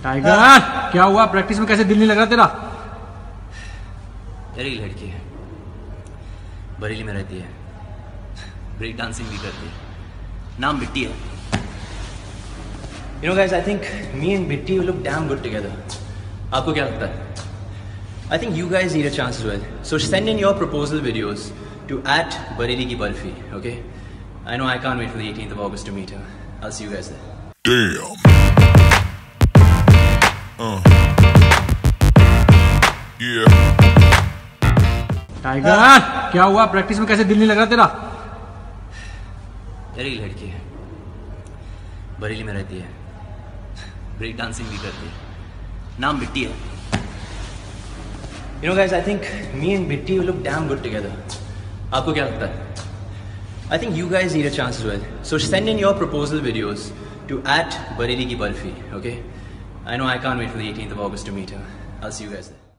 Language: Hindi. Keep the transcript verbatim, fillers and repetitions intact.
टाइगर, क्या हुआ? प्रैक्टिस में कैसे दिल नहीं लग रहा तेरा? यार एक लड़की है, बरेली में रहती है, ब्रेक डांसिंग भी करती है, नाम बिट्टी है। You know guys, I think me and Bitti will look damn good together. आपको क्या लगता है? I think you guys need a chance as well. So send in your proposal videos to at Bareilly ki Barfi, okay? I know I can't wait for the eighteenth of August to meet her. I'll see you guys there. Damn. Uh. Yeah. Tiger, क्या हुआ? प्रैक्टिस में कैसे दिल नहीं लग रहा तेरा? यार एक लड़की है, बरेली में रहती है, ब्रेक डांसिंग भी करती है, नाम बिट्टी है। You know guys, I think me and Bitti will look damn good together. आपको क्या लगता है? I think you guys need a chance as well. So send in your proposal videos to at Bareilly ki Barfi, okay? I know I can't wait for the eighteenth of August to meet her. I'll see you guys there.